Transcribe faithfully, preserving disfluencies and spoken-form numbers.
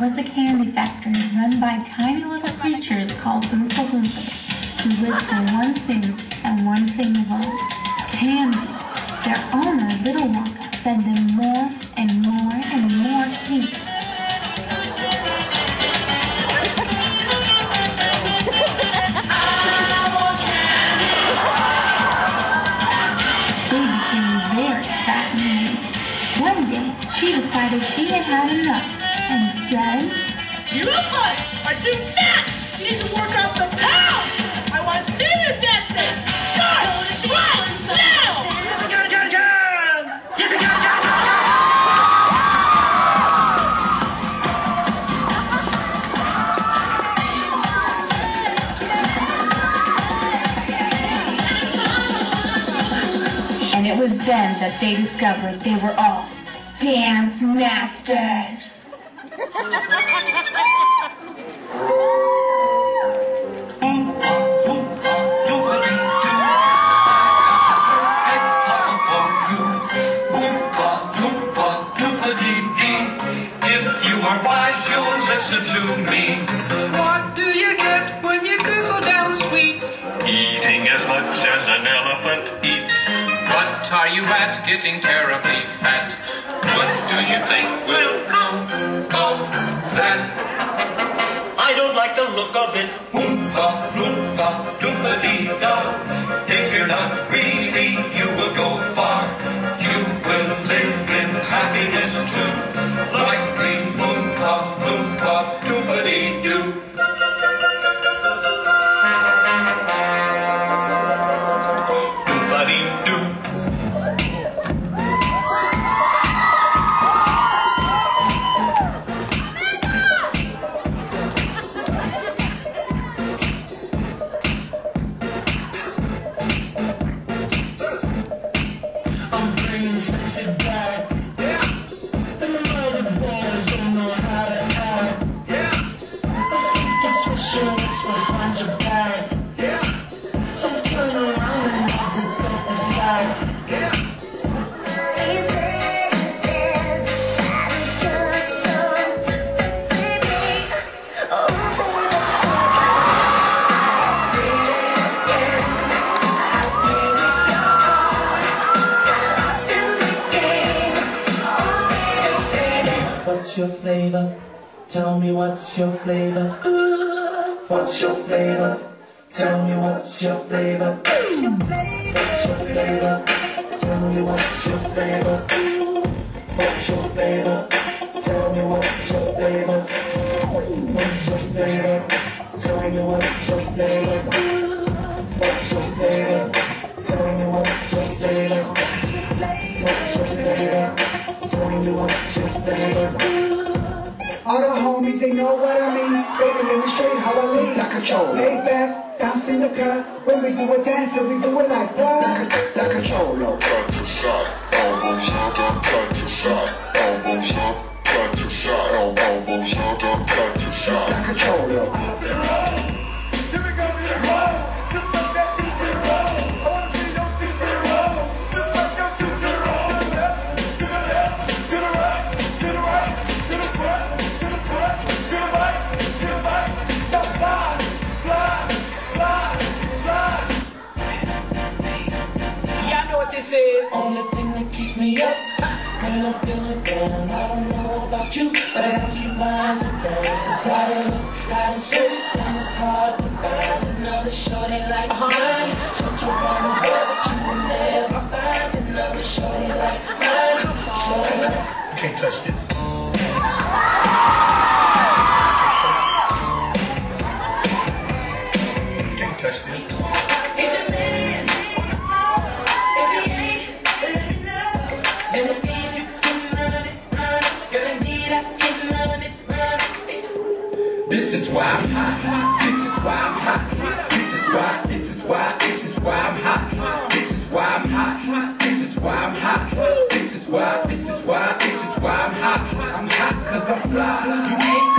was a candy factory run by tiny little creatures called Oompa Loompas, who lived for one thing and one thing alone, candy. Their owner, Little Wonka, fed them more and more and more sweets. They became very fat and lazy. One day, she decided she had had enough and said, "You Oompas are too fat! You need to work off the pounds! I want to see you dancing! Start right now!" And it was then that they discovered they were all dance masters. If you are wise, you'll listen to me. What do you get when you guzzle down sweets? Eating as much as an elephant eats. What are you at, getting terribly fat? What do you think will come of that? I don't like the look of it. Oompa, loompa, doompa-dee-da. If you're not greedy, you will go far. You will live in happiness too. Like the Oompa, loompa, doompa-dee-doo. Doompa-dee-doo. I'm bringing sexy back. Yeah. The mother boys don't know how to act. Yeah. Guess what sure what's behind your back. Yeah. So turn around and I'll be back to side. Yeah. What's your flavor? Tell me what's your flavor? What's your flavor? Tell me what's your flavor? What's your flavor? Tell me what's your flavor? What's your flavor? Tell me what's your flavor? What's your flavor? Tell me what's your flavor? What's your flavor? Tell me what's your flavor? What's your flavor? Tell me what's your flavor? All the homies, they know what I mean. Baby, let me show you how I lean. Like a cholo. Lay back, bounce in the cut. When we do a dance, so we do it like that. Like a, like a cholo. Cut to shot, elbows held up, cut to shot, elbows up, cut to shot, elbows held up, cut to shot. Like a cholo. Here we go, zero. Just like that, two zero. I want to see those two zero. Just like that, two zero. To the left, to the left, to the right, to the right, to the front, to the front, to the right, to the right. Now slide, slide, slide, slide. Y'all know what this is. Only thing that keeps me up when I'm feeling down. I don't know about you, but I keep mine to burn. Cause I done look, I done search, and it's hard to find another shorty like mine. Such a wonder girl, but you will never find another shorty like mine. Shorty like You can't touch this. You can't touch this. This is why I'm hot. This is why I'm hot. This is why, this is why, this is why I'm hot. This is why I'm hot. This is why I'm hot. This is why, this is why, this is why I'm hot. I'm hot cause I'm fly. You ain't